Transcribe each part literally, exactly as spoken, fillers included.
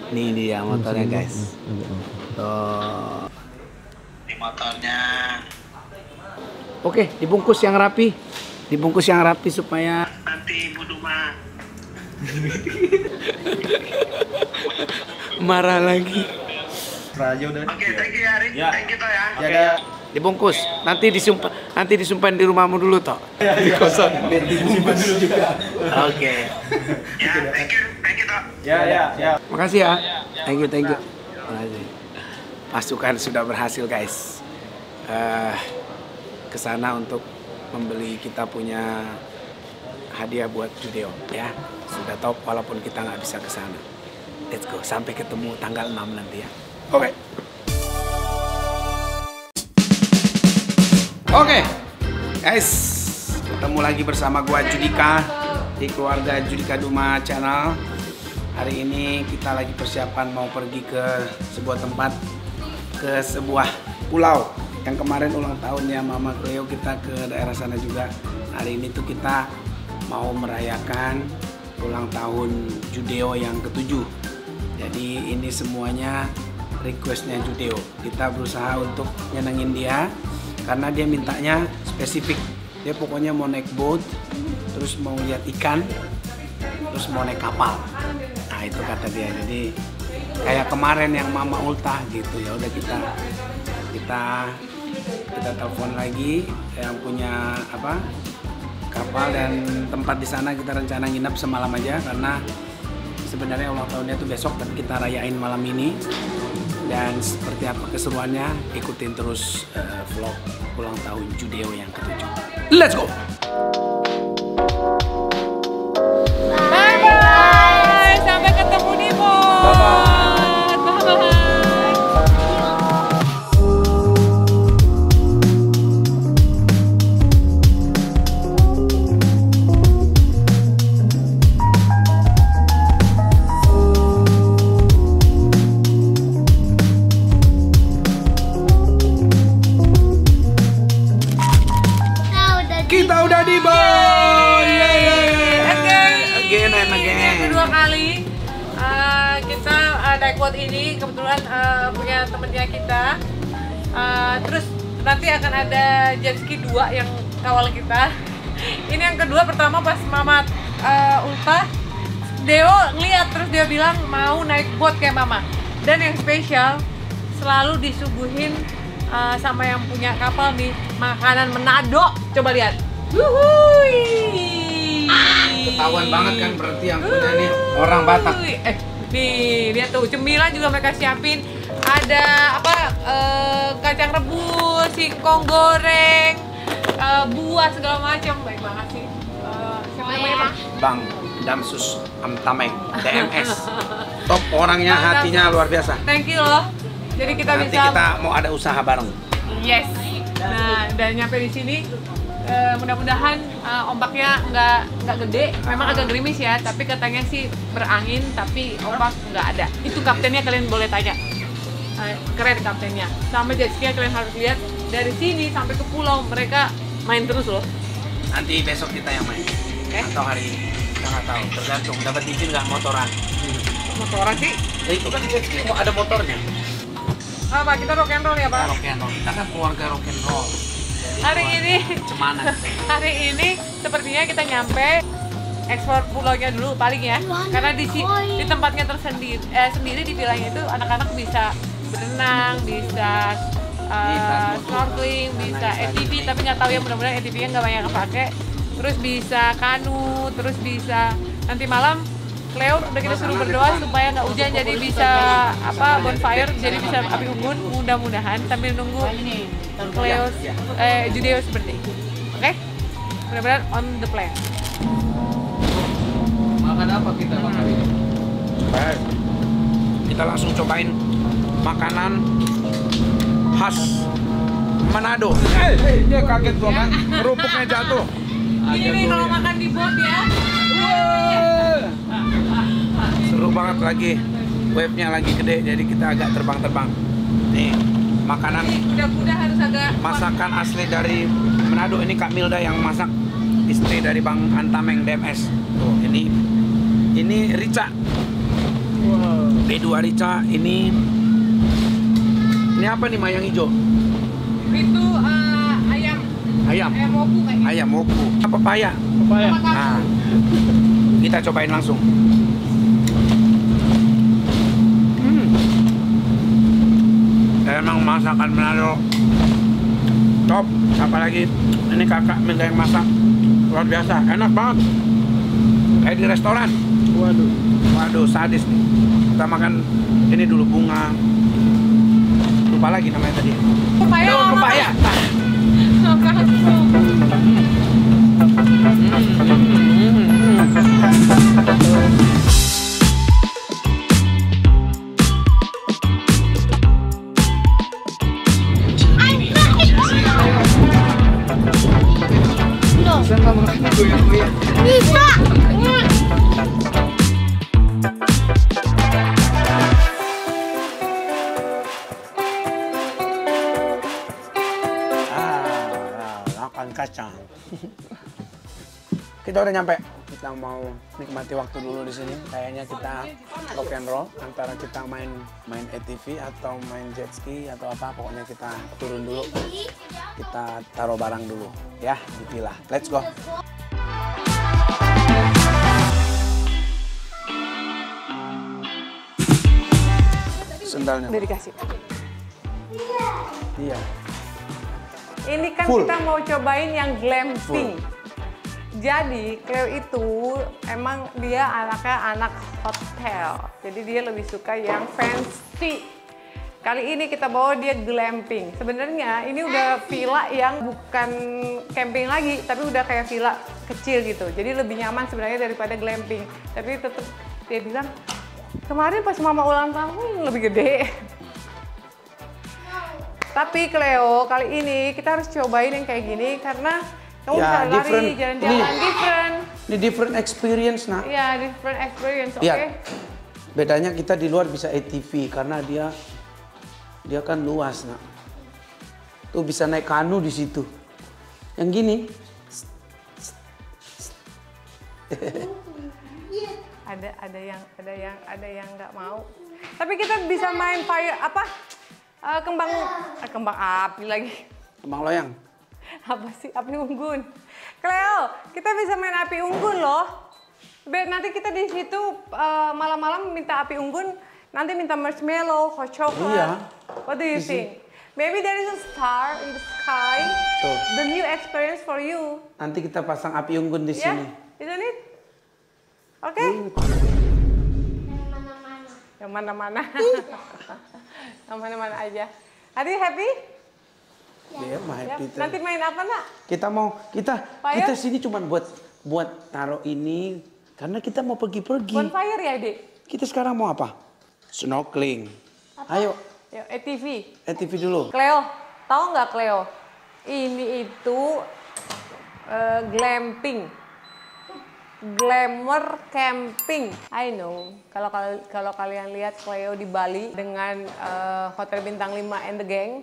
Nih dia motornya guys. Tuh. Ini motornya. Oke, dibungkus yang rapi. Dibungkus yang rapi supaya nanti Ibu Duma marah lagi. Raja udah. Oke, thank you ya, Rik. Ya. Thank you toh ya. Ya, ya. Dibungkus. Nanti disumpah, nanti disimpan di rumahmu dulu toh. Ya, Di ya. kosan. Disimpan dulu juga. Oke. Ya, thank you. Thank you toh. Ya, ya, ya. Makasih ya. Thank you, thank you. Makasih. Pasukan sudah berhasil guys. Uh, ke sana untuk membeli kita punya hadiah buat Judeo ya. Sudah top walaupun kita nggak bisa ke sana. Let's go. Sampai ketemu tanggal enam nanti ya. Oke. Okay. Oke. Okay. Guys, ketemu lagi bersama gua Judika di keluarga Judika Duma Channel. Hari ini kita lagi persiapan mau pergi ke sebuah tempat, ke sebuah pulau. Yang kemarin ulang tahunnya Mama Cleo, kita ke daerah sana juga. Hari ini tuh kita mau merayakan ulang tahun Judeo yang ketujuh. Jadi ini semuanya requestnya Judeo. Kita berusaha untuk nyenengin dia karena dia mintanya spesifik. Dia pokoknya mau naik boat, terus mau lihat ikan, terus mau naik kapal. Nah itu kata dia. Jadi kayak kemarin yang Mama ultah gitu ya. Udah kita kita kita telepon lagi yang punya apa kapal dan tempat di sana. Kita rencana nginep semalam aja karena sebenarnya ulang tahunnya tuh besok, tapi kita rayain malam ini. Dan seperti apa keseruannya, ikutin terus uh, vlog ulang tahun Judeo yang ketujuh. Let's go. Bye bye. Sampai ketemu di mall. Bye bye. Kita udah di boat. Again. Again and again. Yang kedua kali uh, kita uh, naik boat ini kebetulan uh, punya temennya kita. Uh, terus nanti akan ada jet ski dua yang kawal kita. Ini yang kedua, pertama pas Mama uh, ultah, Deo ngeliat terus dia bilang mau naik boat kayak Mama. Dan yang spesial selalu disuguhin uh, sama yang punya kapal nih makanan Manado. Coba lihat. Wuhui. Ketahuan banget kan berarti yang punya nih orang Batak. Eh, nih lihat tuh cemilan juga mereka siapin. Ada apa? Uh, kacang rebus, singkong goreng, uh, buah segala macam. Baik banget sih. Uh, siapa namanya Bang? Bang Damsus Amtameng D M S. Top orangnya, Bang hatinya Damsus. luar biasa. Thank you loh. Jadi kita Nanti bisa. kita mau ada usaha bareng. Yes. Nah, udah nyampe di sini. Uh, mudah-mudahan uh, ombaknya nggak nggak gede, memang agak gerimis ya, tapi katanya sih berangin, tapi ombak nggak ada. Itu kaptennya kalian boleh tanya, uh, keren kaptennya. Sama jet ski kalian harus lihat dari sini sampai ke pulau, mereka main terus loh. Nanti besok kita yang main. Oke. Atau hari ini kita nggak tahu, tergantung dapat izin nggak motoran. Motoran sih? Ya, itu kan jet ski kok ada motornya. Apa kita rock and roll ya Pak? Rock and roll. Kita kan keluarga rock and roll. Hari ini, Cemana? hari ini sepertinya kita nyampe eksplor pulaunya dulu paling ya, karena di si- di tempatnya tersendiri eh, sendiri di vilanya itu anak-anak bisa berenang, bisa uh, snorkeling, bisa A T V, tapi nggak tahu ya, mudah-mudahan A T V-nya nggak banyak kepake. Terus bisa kanu, terus bisa nanti malam Cleo udah kita suruh berdoa supaya nggak hujan, jadi bisa apa bonfire, jadi bisa api unggun, mudah-mudahan sambil nunggu Cleo eh Judeo seperti itu. Oke? Okay? Mudah-mudahan on the plan. Makan apa kita makan ini? Baik. Kita langsung cobain makanan khas Manado. Eh, hey, dia kaget gua kan, kerupuknya jatuh. Ini nih kalau makan di boat ya. Seru banget lagi, wave-nya lagi gede, jadi kita agak terbang-terbang. Nih, makanan Kuda-kuda harus agak masakan asli dari Manado. Ini Kak Milda yang masak, istri dari Bang Antameng D M S. Tuh, ini ini rica. Wow. D Edu Arica ini ini apa nih mayang hijau? Itu uh, ayam. Ayam. Ayam woku kayaknya. Ayam woku. Apa pepaya? Pepaya. Nah, kita cobain langsung. Hmm. Emang masakan Manado top. Apalagi ini kakak minta yang masak luar biasa, enak banget. Kayak di restoran. Waduh. Waduh, sadis nih. Kita makan ini dulu bunga. Lupa lagi namanya tadi. Pepaya. Daun pepaya. Bisa nggak makan goyang-goyang? Bisa. Makan kacang. Kita udah nyampe. Kita mau nikmati waktu dulu di sini. Kayaknya kita rock and roll antara kita main main A T V atau main jet ski atau apa. Pokoknya kita turun dulu. Kita taruh barang dulu ya di villa. Let's go. Sendalnya. Udah dikasih. Iya. Ini kan Full. kita mau cobain yang glamping. Jadi Cleo itu emang dia anaknya anak hotel. Jadi dia lebih suka yang fancy. Kali ini kita bawa dia glamping. Sebenarnya ini udah villa yang bukan camping lagi, tapi udah kayak villa kecil gitu. Jadi lebih nyaman sebenarnya daripada glamping. Tapi tetap dia bilang, kemarin pas mama ulang tahun lebih gede. Tapi Cleo, kali ini kita harus cobain yang kayak gini karena kamu Ya, bisa lari, different. jalan-jalan, Nih. different. Ini different experience, nak. Iya, different experience, oke? Lihat, bedanya kita di luar bisa A T V karena dia dia kan luas, nak. Tuh bisa naik kanu di situ. Yang gini, Ada ada yang ada yang ada yang nggak mau. Tapi kita bisa main fire apa? Eh, kembang eh, kembang api lagi. kembang loyang. Apa sih api unggun? Cleo, kita bisa main api unggun loh. Be- Nanti kita di situ eh, malam-malam minta api unggun, nanti minta marshmallow, hot chocolate. Iya. What do you Di think? Maybe there is a star in the sky. Tuh. The new experience for you. Nanti kita pasang api unggun di Ya, sini. isn't it? Oke. Yang mana-mana. Yang mana-mana aja. Are you happy? Dia mah Ya. happy tuh. Nanti main apa, nak? Kita mau kita Fire? kita sini cuma buat buat taruh ini karena kita mau pergi-pergi. Bonfire ya, Dek? Kita sekarang mau apa? Snorkeling. Ayo, Yuk, A T V. A T V dulu. Cleo, tahu nggak Cleo? Ini itu eh, glamping. Glamour camping. I know. Kalau kal- kalau kalian lihat Cleo di Bali dengan eh, hotel bintang lima and the gang.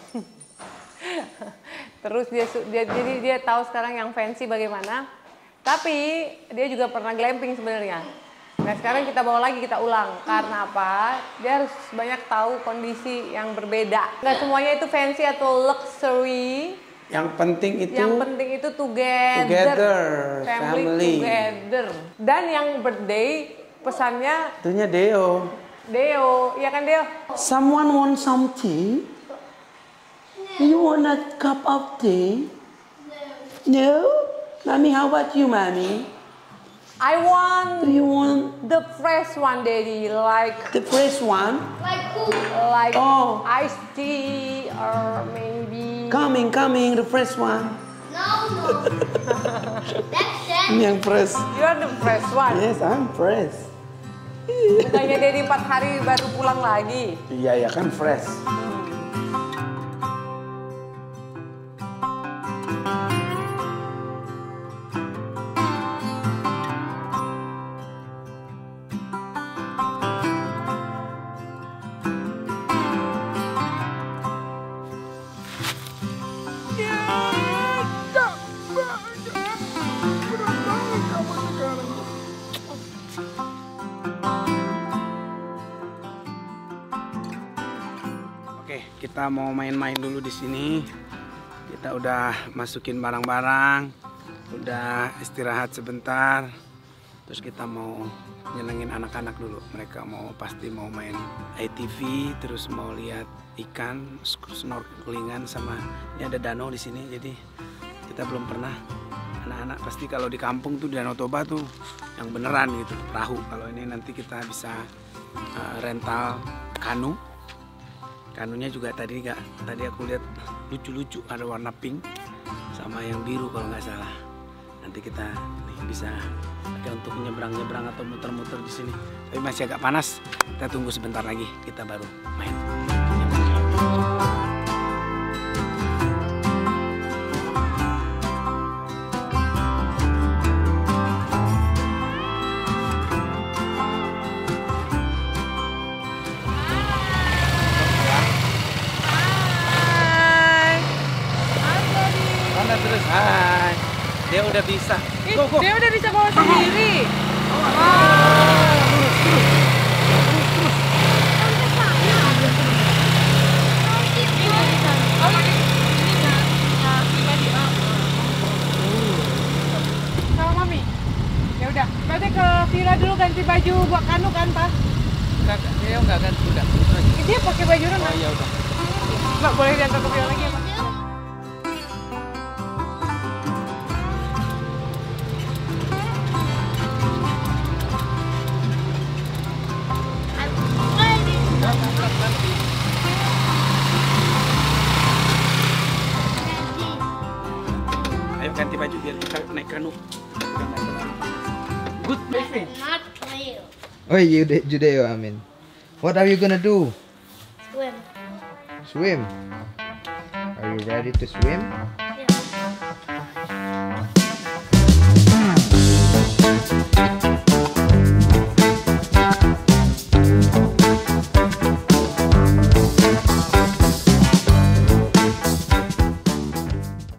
Terus dia, su- dia jadi dia tahu sekarang yang fancy bagaimana. Tapi dia juga pernah glamping sebenarnya. Nah sekarang kita bawa lagi, kita ulang. Karena apa? Dia harus banyak tahu kondisi yang berbeda. Nggak semuanya itu fancy atau luxury. Yang penting itu Yang penting itu together. Together, Family, family. together. Dan yang birthday pesannya itunya Deo. Deo, iya kan Deo? Someone want some tea? You want a cup of tea? No? Mommy, how about you, Mommy? I want Do you want the fresh one, Daddy, like the fresh one? Like who? like Oh. iced tea or maybe Coming, coming, the fresh one. No, no. That's Sam. Ini yang fresh. you're the fresh one. Yes, I'm fresh. Bukannya Daddy empat hari baru pulang lagi. Iya, ya kan fresh. kita mau main-main dulu di sini. Kita udah masukin barang-barang, udah istirahat sebentar. Terus kita mau nyenengin anak-anak dulu. Mereka mau pasti mau main A T V, terus mau lihat ikan, snorkelingan sama ini ada danau di sini. Jadi kita belum pernah. Anak-anak pasti kalau di kampung tuh di Danau Toba tuh yang beneran gitu, perahu. Kalau ini nanti kita bisa uh, rental kanu. Kanunya juga tadi nggak, tadi aku lihat lucu-lucu, ada warna pink sama yang biru kalau nggak salah. Nanti kita nih, bisa pakai untuk nyebrang-nyebrang atau muter-muter di sini. Tapi masih agak panas. Kita tunggu sebentar lagi, kita baru main. Terus, hai, dia udah bisa. Ih, Go, go. dia udah bisa bawa sendiri. Wow. Sama mami. Ya udah, berarti ke villa dulu ganti baju buat kanu kan, Pak? Enggak, dia enggak ganti udah. Dia pakai baju renang. Oh iya udah. Mbak boleh diantar ke villa lagi ya, Pak? Ayo ganti baju biar kita naik kanu. Good baby. Not clear. Oh, Jude- Judeo, I mean. What are you gonna do? Swim. Swim? Are you ready to swim?